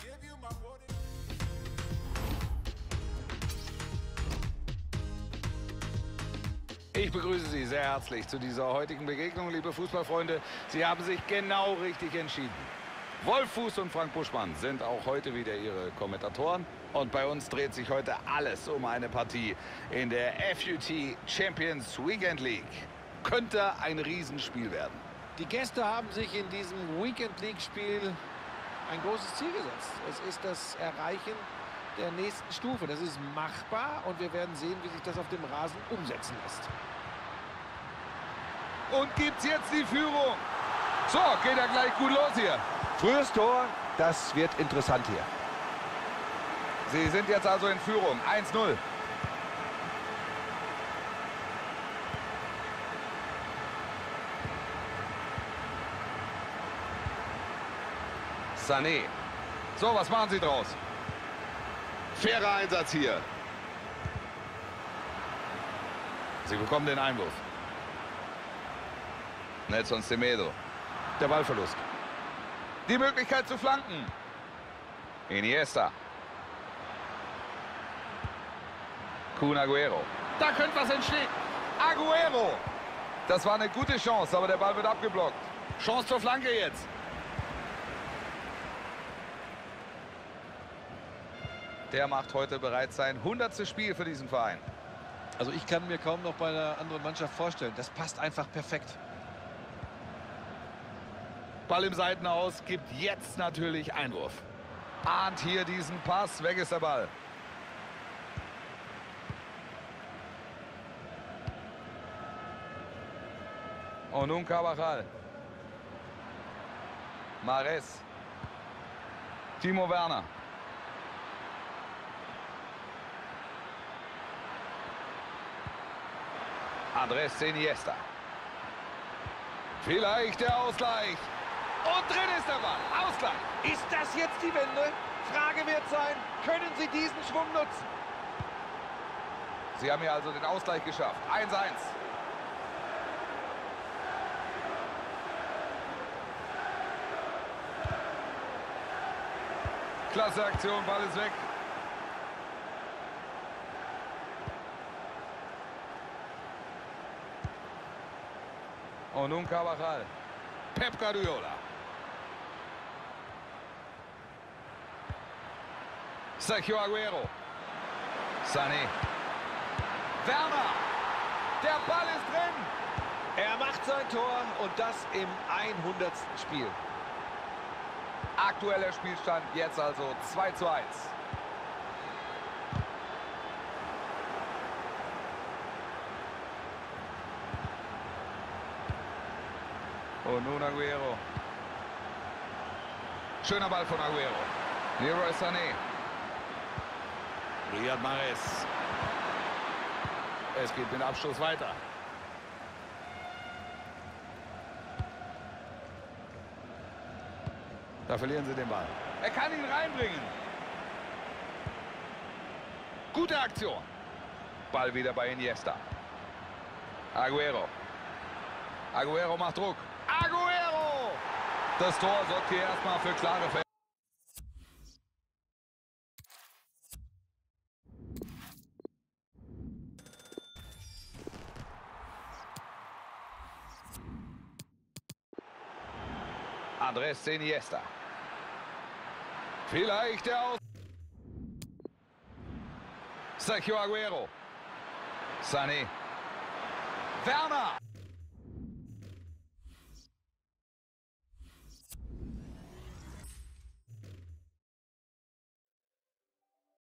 Ich begrüße Sie sehr herzlich zu dieser heutigen Begegnung, liebe Fußballfreunde. Sie haben sich genau richtig entschieden. Wolf Fuß und Frank Buschmann sind auch heute wieder Ihre Kommentatoren. Und bei uns dreht sich heute alles um eine Partie in der FUT Champions Weekend League. Könnte ein Riesenspiel werden. Die Gäste haben sich in diesem Weekend League-Spiel ein großes Ziel gesetzt. Es ist das Erreichen der nächsten Stufe. Das ist machbar und wir werden sehen, wie sich das auf dem Rasen umsetzen lässt. Und gibt's jetzt die Führung? So, geht er gleich gut los hier. Frühes Tor, das wird interessant hier. Sie sind jetzt also in Führung. 1-0. Sané. So, was machen Sie draus? Fairer Einsatz hier. Sie bekommen den Einwurf. Nelson Semedo. Der Ballverlust. Die Möglichkeit zu flanken. Iniesta. Kun Agüero. Da könnte was entstehen. Agüero. Das war eine gute Chance, aber der Ball wird abgeblockt. Chance zur Flanke jetzt. Der macht heute bereits sein 100. Spiel für diesen Verein. Also ich kann mir kaum noch bei einer anderen Mannschaft vorstellen. Das passt einfach perfekt. Ball im Seitenaus, gibt jetzt natürlich Einwurf. Ahnt hier diesen Pass, weg ist der Ball. Und nun Carvajal. Mahrez. Timo Werner. Andrés Iniesta. Vielleicht der Ausgleich. Und drin ist der Ball. Ausgleich. Ist das jetzt die Wende? Frage wird sein, können Sie diesen Schwung nutzen? Sie haben hier also den Ausgleich geschafft. 1-1. Klasse Aktion, Ball ist weg. Und nun Carvajal. Pep Guardiola. Sergio Agüero. Sané. Werner. Der Ball ist drin. Er macht sein Tor und das im 100. Spiel. Aktueller Spielstand jetzt also 2:1. Und nun Agüero. Schöner Ball von Agüero. Leroy Sané. Riyad Mahrez. Es geht mit dem Abschluss weiter. Da verlieren sie den Ball. Er kann ihn reinbringen. Gute Aktion. Ball wieder bei Iniesta. Agüero. Agüero macht Druck. Agüero! Das Tor sorgt hier erstmal für klare Fälle. Andrés Iniesta. Vielleicht der Aus... Sergio Agüero. Sané. Werner.